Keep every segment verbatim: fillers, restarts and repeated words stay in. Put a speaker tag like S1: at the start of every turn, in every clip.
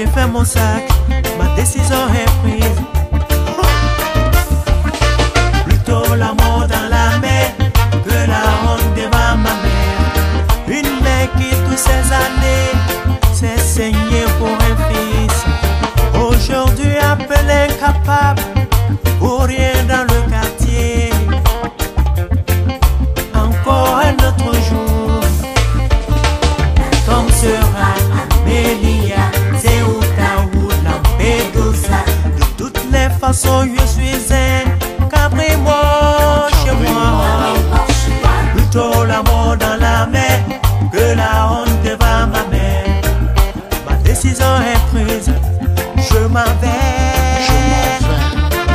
S1: j'ai fait mon sac, ma décision est prise. Plutôt l'amour dans la mer que la honte devant ma mère. Une mère qui toutes ces années s'est saignée pour un fils. Aujourd'hui appelé incapable, pour rien dans le quartier. Encore un autre jour, comme sera Amélia, c'est Outaou, Lampedusa. De toutes les façons, je suis un cabrimo chez moi. Plutôt l'amour dans la mer que la honte devant ma mère. Ma décision est prise, je m'en vais.
S2: Je m'en vais.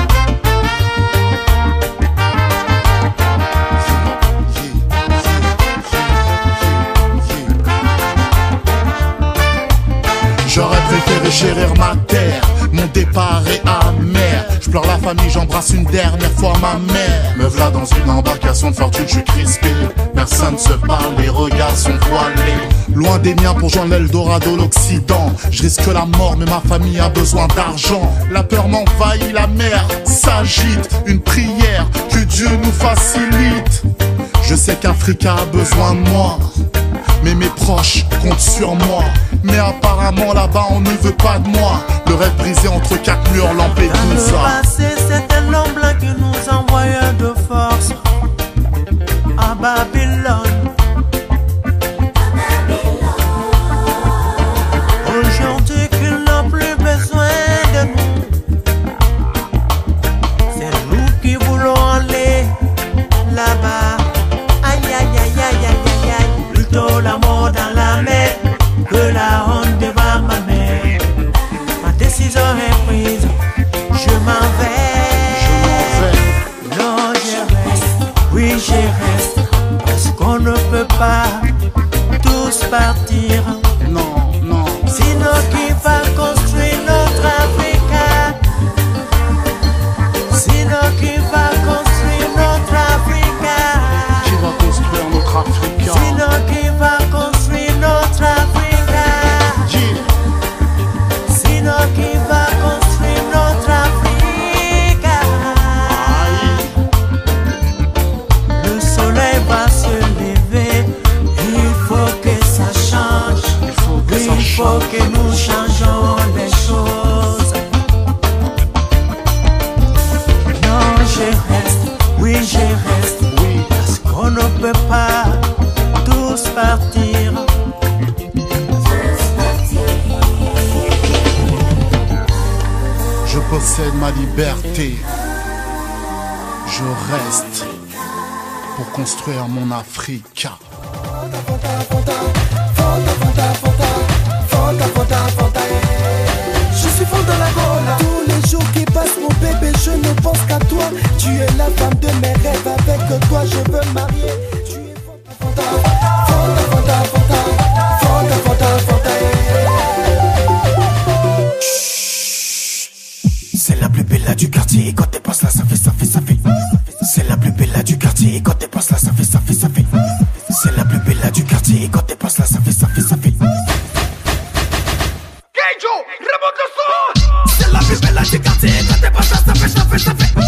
S2: J'aurais préféré chérir ma terre, mon départ est amer. Je pleure la famille, j'embrasse une dernière fois ma mère. Me v'là dans une embarcation de fortune, je suis crispé. Personne se parle, les regards sont voilés. Loin des miens pour joindre l'Eldorado, l'Occident. Je risque la mort, mais ma famille a besoin d'argent. La peur m'envahit, la mer s'agite. Une prière, que Dieu nous facilite. Je sais qu'Africa a besoin de moi, mais mes proches comptent sur moi. Mais apparemment là-bas on ne veut pas de moi. Le rêve brisé entre quatre murs, Lampedusa.
S1: Dans le passé c'est un homme blanc qui nous envoyait de force à Babylone. Aujourd'hui qu'ils n'ont plus besoin de nous, c'est nous qui voulons aller là-bas. Aïe aïe aïe aïe aïe aïe. Plutôt l'amour dans la mer que la honte devant ma mère. Ma décision est prise, je m'en vais.
S2: Je m'en vais.
S1: Non, je reste, oui, je reste. Parce qu'on ne peut pas tous partir.
S2: Non, non.
S1: Sinon, qui va construire notre Africa? Sinon, qui va construire notre Africa?
S2: Qui va construire notre Africa?
S1: Sinon, qui va construire notre Africa? Sinon, qui va construire notre Africa? Le soleil va se lever, il faut que ça change.
S2: Il faut que ça
S1: Il faut
S2: change.
S1: que nous changeons les choses. Non, je reste, oui, je reste.
S2: Oui,
S1: Parce qu'on ne peut pas tous partir.
S2: je possède ma liberté. Je reste pour construire mon Africa.
S3: Je suis fond dans la cola. Tous les jours qui passent mon bébé, je ne pense qu'à toi. Tu es la femme de mes rêves, avec toi je veux marier. Tu es Fanta, Fanta, Fanta, Fanta, Fanta, Fanta, Fanta. C'est la plus belle là du quartier, et quand t'es passes là ça fait, ça fait, ça fait. C'est la plus belle là du quartier, et quand t'es passes là ça fait, ça fait, ça fait. C'est la plus belle là du quartier, et quand t'es passes là ça fait, ça fait, ça fait. C'est la plus belle là du quartier, quand t'es pas ça, ça fait, ça fait, ça fait.